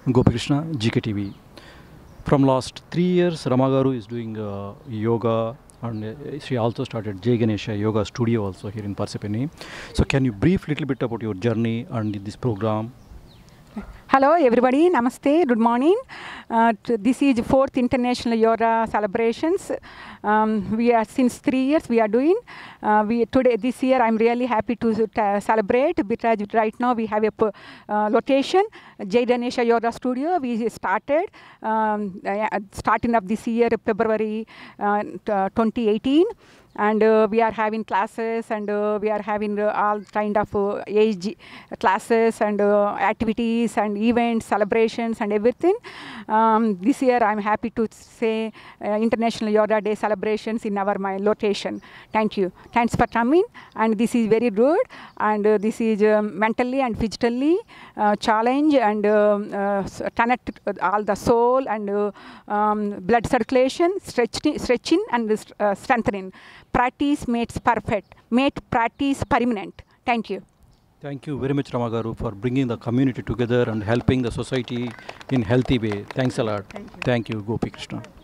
Gopikrishna, GKTV. From last 3 years, Ramagaru is doing yoga, and she also started Jay Ganesha Yoga Studio also here in Parsippany. So can you brief little bit about your journey and this program? Hello everybody, namaste, good morning. This is 4th International Yoga Celebrations. We are since 3 years we are doing. This year I'm really happy to celebrate because right now we have a location, Jay Ganesha Yoga Studio. We started starting of this year, February 2018. And we are having classes, and we are having all kind of age classes and activities and events, celebrations and everything. This year I'm happy to say International Yoga Day celebrations in my location. Thank you. Thanks for coming. And this is very good. And this is mentally and physically challenge and connect all the soul and blood circulation, stretching and strengthening. Practice makes perfect. Make practice permanent. Thank you. Thank you very much, Ramagaru, for bringing the community together and helping the society in healthy way. Thanks a lot. Thank you. Thank you, Gopikrishna.